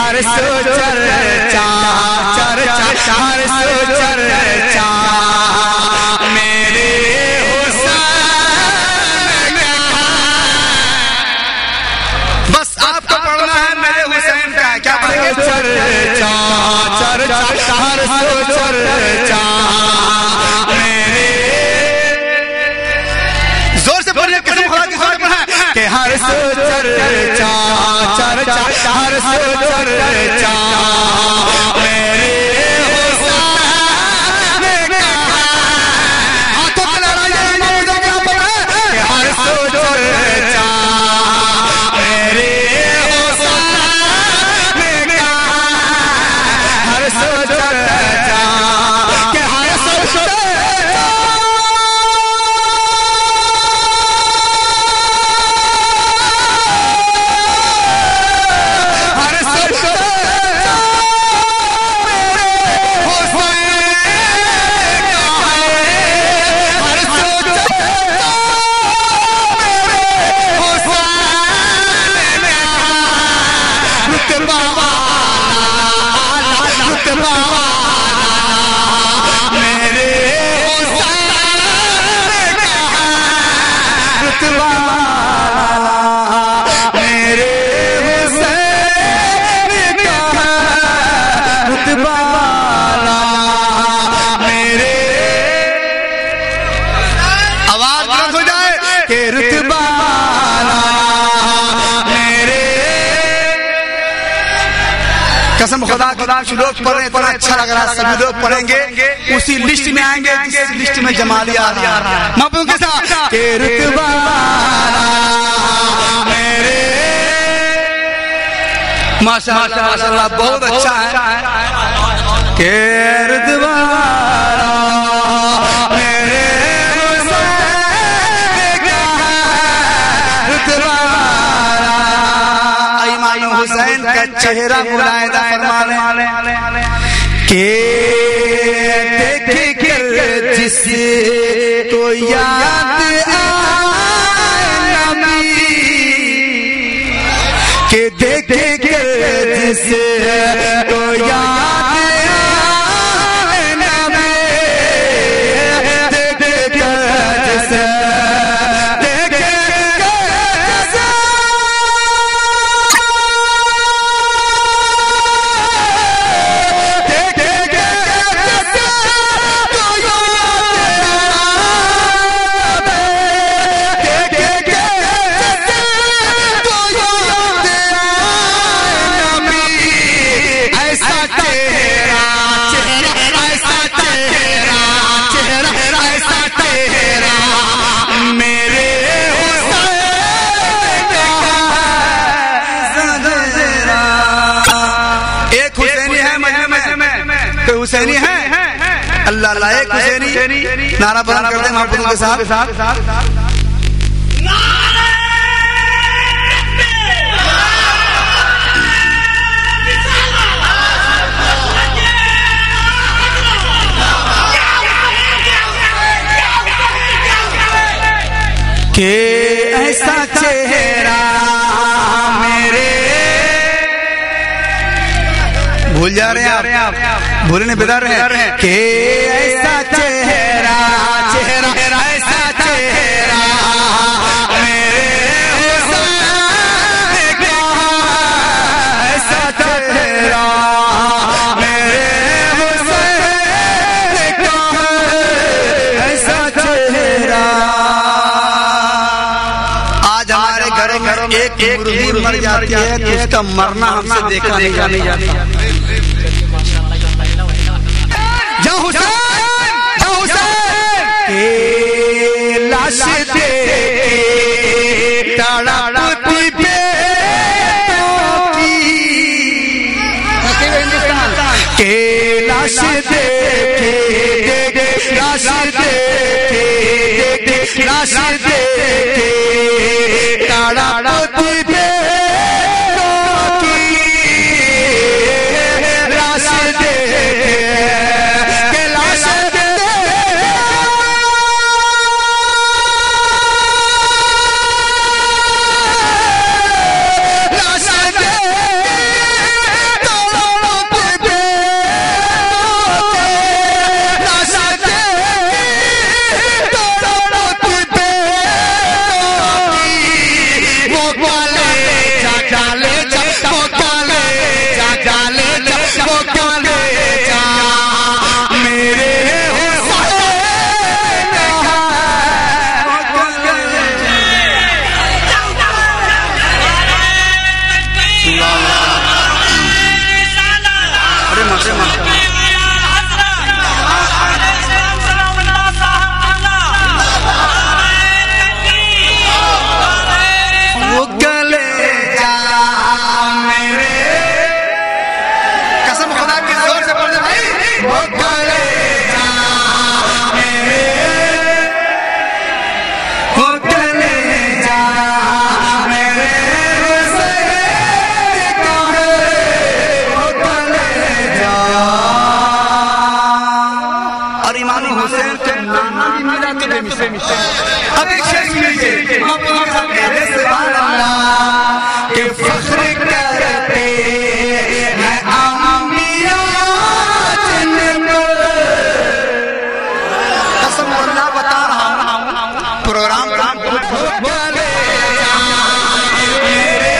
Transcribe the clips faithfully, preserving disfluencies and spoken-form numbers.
हर सो चर्चा चर्चा हर सो चर्चा मेरे हुसैन का। बस आपको पढ़ना है मेरे हुसैन का। क्या पढ़ेंगे? चर्चा चर्चा हर सो चर्चा मेरे। जोर से पढ़िए, कसम खुदा की जोर से पढ़ा कि हर सो चर्चा चर्चा हर सो चर्चा मेरे हुसैन का। हाथों को लड़ाइए, क्या पढ़ा कि हर सो चर्चा मेरे हुसैन का। हर सो चर्चा कि हर सो चर्चा हर सो चर्चा मेरे हुसैन का है। हर सो चर्चा मेरे हुसैन का। रुतबा वाला रुतबा वाला मेरे हुसैन का। रुतबा वाला मेरे हुसैन का। रुतबा वाला मेरे। आवाज बुलंद हो जाए कि रुतबा वाला मेरे। कसम खुदा खुदा लोग पढ़ रहे, इतना अच्छा लग रहा है। सभी लोग पढ़ेंगे, उसी लिस्ट में आएंगे जिस लिस्ट में जमालिया आ रहा है। मैं के साथ कि रुतबा वाला मेरे। माशाअल्लाह माशाअल्लाह बहुत अच्छा है कि रुतबा वाला मेरे हुसैन का। रुतबा वाला इमाम हुसैन का चेहरा मुलायदा फरमा ले के देख कर जिसे तो याद आए नबी के देख कर जिसे तो याद आए नबी। देख कर जिसे देख कर जिसे हुसैनी है। अल्लाह अल्लाह एक हुसैनी। नारा बुलंद करते हैं महबूब के साथ। के ऐसा चेहरा मेरे। भूल जा रहे हैं आप, भूलने बिदार रहे हैं कि ऐसा चेहरा चेहरा ऐसा चेहरा मेरे हुसैन का। ऐसा चेहरा मेरे हुसैन का। ऐसा चेहरा। आज हमारे घरों में एक मुर्गी मर जाती है तो उसका मरना हमसे देखा नहीं जाता। या हुसैन या हुसैन के लाश देखे तड़पती बेटों की। के लाश देखे लाश देखे लाश देखे तड़पती बेटों की। लाश देखे वो कलेजा मेरे, वो कलेजा मेरे हुसैन का है, वो कलेजा। और इमाम हुसैन के नाना भी मिला तो बेमिसाल। अब एक शेर सुनिए कि फख्र करते हैं अंबिया जिन पर। कसम अल्लाह बता रहा हूँ प्रोग्राम बोले मेरे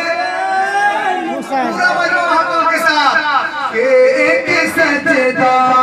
पूरा मजमा के साथ एक सजदा